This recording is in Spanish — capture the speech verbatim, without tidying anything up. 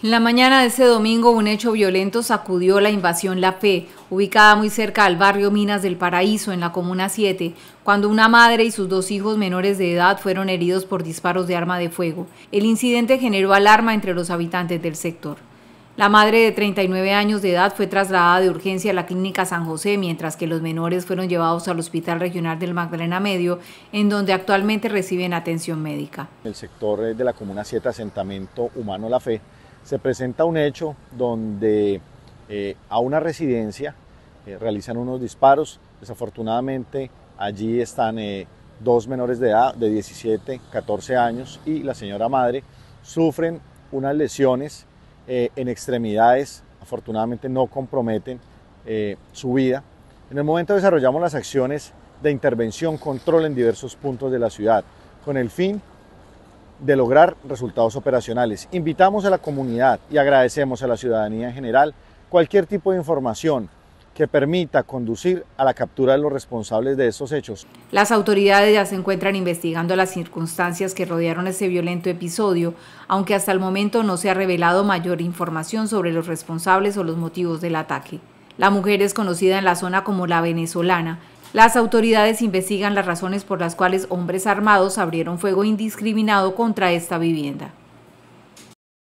En la mañana de ese domingo, un hecho violento sacudió la invasión La Fe, ubicada muy cerca al barrio Minas del Paraíso, en la Comuna siete, cuando una madre y sus dos hijos menores de edad fueron heridos por disparos de arma de fuego. El incidente generó alarma entre los habitantes del sector. La madre de treinta y nueve años de edad fue trasladada de urgencia a la Clínica San José, mientras que los menores fueron llevados al Hospital Regional del Magdalena Medio, en donde actualmente reciben atención médica. En el sector de la Comuna siete, asentamiento humano La Fe, se presenta un hecho donde eh, a una residencia eh, realizan unos disparos. Desafortunadamente allí están eh, dos menores de edad de diecisiete, catorce años y la señora madre. Sufren unas lesiones eh, en extremidades, afortunadamente no comprometen eh, su vida. En el momento desarrollamos las acciones de intervención, control en diversos puntos de la ciudad, con el fin de lograr resultados operacionales. Invitamos a la comunidad y agradecemos a la ciudadanía en general cualquier tipo de información que permita conducir a la captura de los responsables de estos hechos. Las autoridades ya se encuentran investigando las circunstancias que rodearon ese violento episodio, aunque hasta el momento no se ha revelado mayor información sobre los responsables o los motivos del ataque. La mujer es conocida en la zona como La Venezolana. Las autoridades investigan las razones por las cuales hombres armados abrieron fuego indiscriminado contra esta vivienda.